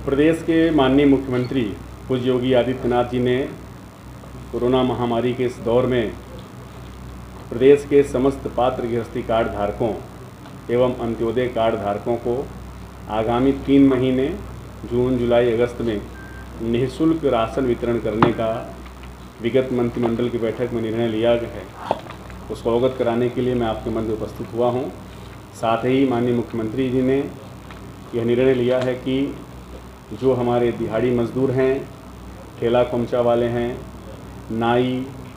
प्रदेश के माननीय मुख्यमंत्री पूज्य योगी आदित्यनाथ जी ने कोरोना महामारी के इस दौर में प्रदेश के समस्त पात्र गृहस्थी कार्ड धारकों एवं अंत्योदय कार्ड धारकों को आगामी 3 महीने जून, जुलाई, अगस्त में निःशुल्क राशन वितरण करने का विगत मंत्रिमंडल की बैठक में निर्णय लिया गया है। उसको अवगत कराने के लिए मैं आपके मध्य उपस्थित हुआ हूँ। साथ ही माननीय मुख्यमंत्री जी ने यह निर्णय लिया है कि जो हमारे दिहाड़ी मजदूर हैं, ठेला खोमचा वाले हैं, नाई,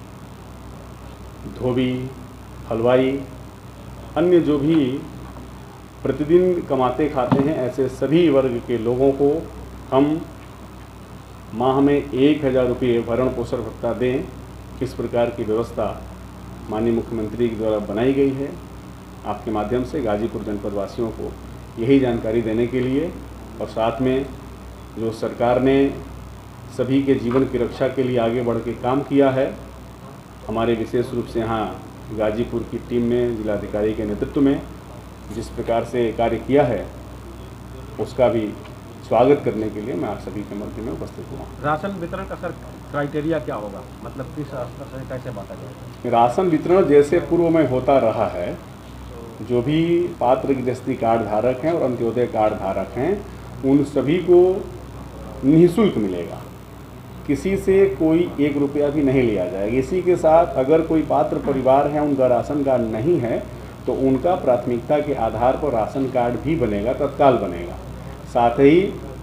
धोबी, हलवाई, अन्य जो भी प्रतिदिन कमाते खाते हैं, ऐसे सभी वर्ग के लोगों को हम माह में 1000 रुपये भरण पोषण भत्ता दें। इस प्रकार की व्यवस्था माननीय मुख्यमंत्री के द्वारा बनाई गई है। आपके माध्यम से गाजीपुर जनपद वासियों को यही जानकारी देने के लिए और साथ में जो सरकार ने सभी के जीवन की रक्षा के लिए आगे बढ़ के काम किया है, हमारे विशेष रूप से यहाँ गाजीपुर की टीम ने जिलाधिकारी के नेतृत्व में जिस प्रकार से कार्य किया है, उसका भी स्वागत करने के लिए मैं आप सभी के मध्य में उपस्थित हुआ। राशन वितरण का सर क्राइटेरिया क्या होगा, मतलब किस स्तर से कैसे बांटा जाएगा? राशन वितरण जैसे पूर्व में होता रहा है, जो भी पात्र गृहस्थी कार्ड धारक हैं और अंत्योदय कार्ड धारक हैं, उन सभी को निःशुल्क मिलेगा। किसी से कोई 1 रुपया भी नहीं लिया जाएगा। इसी के साथ अगर कोई पात्र परिवार है, उनका राशन कार्ड नहीं है, तो उनका प्राथमिकता के आधार पर राशन कार्ड भी बनेगा, तत्काल बनेगा। साथ ही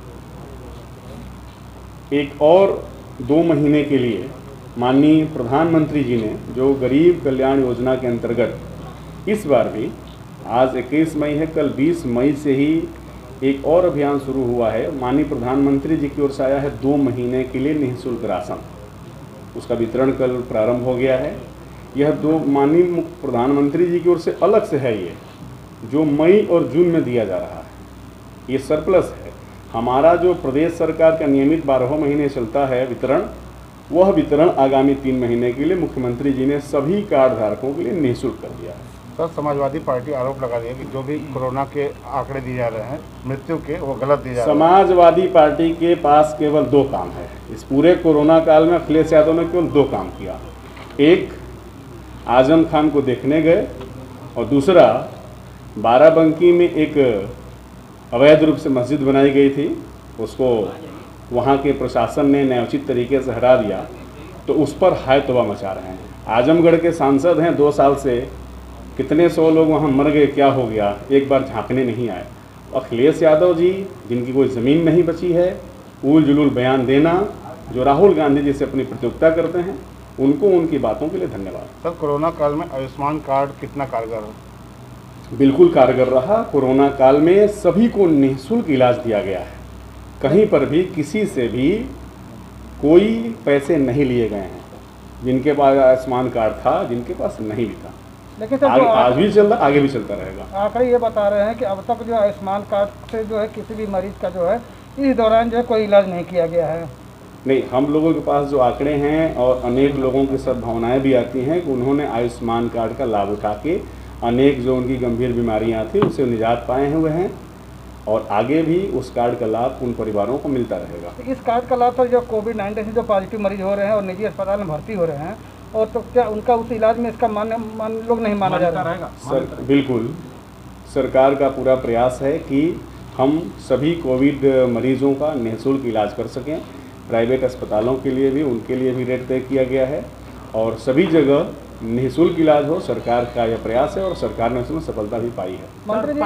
एक और 2 महीने के लिए माननीय प्रधानमंत्री जी ने जो गरीब कल्याण योजना के अंतर्गत इस बार भी, आज 21 मई है, कल 20 मई से ही एक और अभियान शुरू हुआ है। माननीय प्रधानमंत्री जी की ओर से आया है 2 महीने के लिए निःशुल्क राशन। उसका वितरण कल प्रारंभ हो गया है। यह 2 माननीय प्रधानमंत्री जी की ओर से अलग से है, ये जो मई और जून में दिया जा रहा है, ये सरप्लस है। हमारा जो प्रदेश सरकार का नियमित 12 महीने चलता है वितरण, वह वितरण आगामी 3 महीने के लिए मुख्यमंत्री जी ने सभी कार्ड धारकों के लिए निःशुल्क कर दिया है। सर, समाजवादी पार्टी आरोप लगा रही है कि जो भी कोरोना के आंकड़े दिए जा रहे हैं मृत्यु के, वो गलत दिए जा रहे हैं। समाजवादी पार्टी के पास केवल 2 काम है। इस पूरे कोरोना काल में अखिलेश यादव ने केवल 2 काम किया। एक, आजम खान को देखने गए, और दूसरा, बाराबंकी में एक अवैध रूप से मस्जिद बनाई गई थी, उसको वहाँ के प्रशासन ने न्यायोचित तरीके से हटा दिया, तो उस पर हाय तौबा मचा रहे हैं। आजमगढ़ के सांसद हैं, 2 साल से कितने 100 लोग वहाँ मर गए, क्या हो गया, एक बार झांकने नहीं आए। अखिलेश यादव जी, जिनकी कोई ज़मीन नहीं बची है, उल जुलूल बयान देना, जो राहुल गांधी जी से अपनी प्रतियोगिता करते हैं, उनको उनकी बातों के लिए धन्यवाद। सर, कोरोना काल में आयुष्मान कार्ड कितना कारगर है? बिल्कुल कारगर रहा। कोरोना काल में सभी को निःशुल्क इलाज दिया गया है। कहीं पर भी किसी से भी कोई पैसे नहीं लिए गए हैं। जिनके पास आयुष्मान कार्ड था, जिनके पास नहीं भी था। लेकिन सर, आज भी चल रहा, आगे भी चलता रहेगा। आंकड़े ये बता रहे हैं कि अब तक जो आयुष्मान कार्ड से जो है किसी भी मरीज का जो है इस दौरान जो है कोई इलाज नहीं किया गया है। नहीं, हम लोगों के पास जो आंकड़े हैं और अनेक लोगों की सद्भावनाएं भी आती हैं कि उन्होंने आयुष्मान कार्ड का लाभ उठा के अनेक जो उनकी गंभीर बीमारियां थी उससे निजात पाए हुए हैं, और आगे भी उस कार्ड का लाभ उन परिवारों को मिलता रहेगा। तो इस कार्ड का लाभ सर जो कोविड-19 से जो पॉजिटिव मरीज हो रहे हैं और निजी अस्पताल में भर्ती हो रहे हैं, और तो क्या उनका उस इलाज में इसका मान लोग नहीं माना जाता रहेगा? सर, बिल्कुल सरकार का पूरा प्रयास है कि हम सभी कोविड मरीजों का निःशुल्क इलाज कर सकें। प्राइवेट अस्पतालों के लिए भी, उनके लिए भी रेट तय किया गया है, और सभी जगह निःशुल्क इलाज हो, सरकार का यह प्रयास है और सरकार ने उसमें सफलता भी पाई है।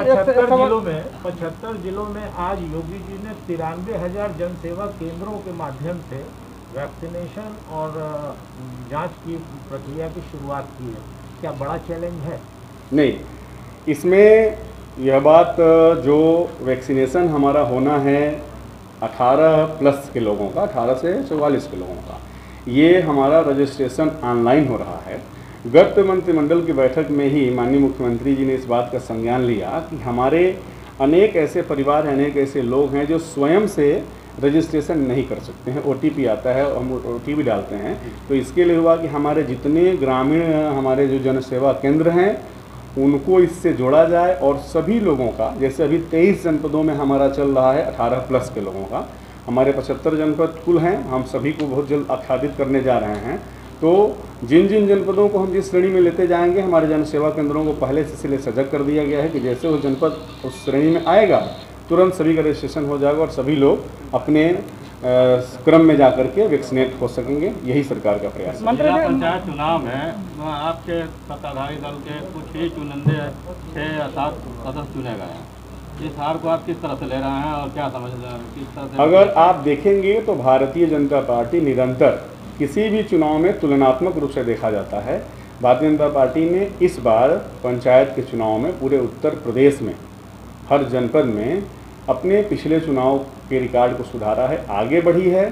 75 जिलों में आज योगी जी ने 93,000 जनसेवा केंद्रों के माध्यम से वैक्सीनेशन और जांच की प्रक्रिया की शुरुआत की है। क्या बड़ा चैलेंज है? नहीं, इसमें यह बात, जो वैक्सीनेशन हमारा होना है 18 प्लस के लोगों का, 18 से 44 के लोगों का, ये हमारा रजिस्ट्रेशन ऑनलाइन हो रहा है। गत मंत्रिमंडल की बैठक में ही माननीय मुख्यमंत्री जी ने इस बात का संज्ञान लिया कि हमारे अनेक ऐसे परिवार हैं, अनेक ऐसे लोग हैं जो स्वयं से रजिस्ट्रेशन नहीं कर सकते हैं। OTP आता है, हम OTP डालते हैं। तो इसके लिए हुआ कि हमारे जितने ग्रामीण हमारे जो जनसेवा केंद्र हैं, उनको इससे जोड़ा जाए और सभी लोगों का, जैसे अभी 23 जनपदों में हमारा चल रहा है 18+ के लोगों का, हमारे 75 जनपद कुल हैं, हम सभी को बहुत जल्द आच्छादित करने जा रहे हैं। तो जिन जिन जनपदों को हम जिस श्रेणी में लेते जाएंगे, हमारे जन सेवा केंद्रों को पहले से इसलिए सजग कर दिया गया है कि जैसे वो जनपद उस श्रेणी में आएगा तुरंत सभी का रजिस्ट्रेशन हो जाएगा और सभी लोग अपने क्रम में जाकर के वैक्सीनेट हो सकेंगे। यही सरकार का प्रयास है। जिला पंचायत चुनाव में आपके सत्ताधारी दल के कुछ ही चुनिंदे 6 या 7 सदस्य चुने गए हैं। इस हार को आप किस तरह से ले रहे हैं और क्या समझ रहे हैं, किस तरह से? अगर आप देखेंगे तो भारतीय जनता पार्टी निरंतर किसी भी चुनाव में तुलनात्मक रूप से देखा जाता है। भारतीय जनता पार्टी ने इस बार पंचायत के चुनाव में पूरे उत्तर प्रदेश में हर जनपद में अपने पिछले चुनाव के रिकॉर्ड को सुधारा है, आगे बढ़ी है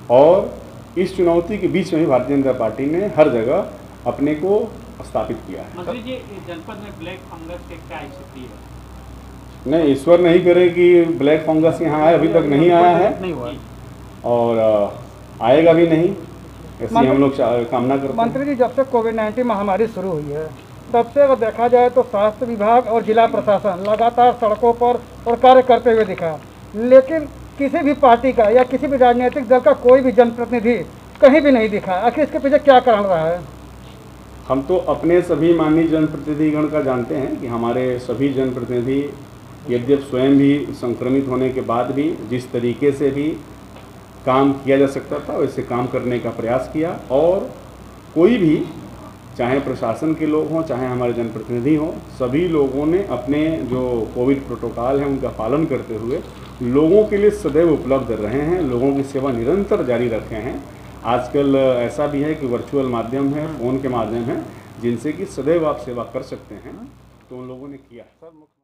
और इस चुनौती के बीच में भी भारतीय जनता पार्टी ने हर जगह अपने को स्थापित किया है। मंत्री जी, जनपद में ब्लैक फंगस की क्या स्थिति है? नहीं, ईश्वर नहीं करे कि ब्लैक फंगस यहाँ आए, अभी तक नहीं आया है और आएगा भी नहीं, ऐसी हम लोग कामना करते हैं। मंत्री जी, जब से कोविड-19 महामारी शुरू हुई है तब से अगर देखा जाए तो स्वास्थ्य विभाग और जिला प्रशासन लगातार सड़कों पर और कार्य करते हुए दिखा, लेकिन किसी भी पार्टी का या किसी भी राजनीतिक दल का कोई भी जनप्रतिनिधि कहीं भी नहीं दिखा। आखिर इसके पीछे क्या कारण रहा है? हम तो अपने सभी माननीय जनप्रतिनिधिगण का जानते हैं कि हमारे सभी जनप्रतिनिधि यद्यप स्वयं भी संक्रमित होने के बाद भी जिस तरीके से भी काम किया जा सकता था वैसे काम करने का प्रयास किया और कोई भी, चाहे प्रशासन के लोग हों चाहे हमारे जनप्रतिनिधि हों, सभी लोगों ने अपने जो कोविड प्रोटोकॉल हैं उनका पालन करते हुए लोगों के लिए सदैव उपलब्ध रहे हैं, लोगों की सेवा निरंतर जारी रखे हैं। आजकल ऐसा भी है कि वर्चुअल माध्यम है, फ़ोन के माध्यम है, जिनसे कि सदैव आप सेवा कर सकते हैं, तो उन लोगों ने किया।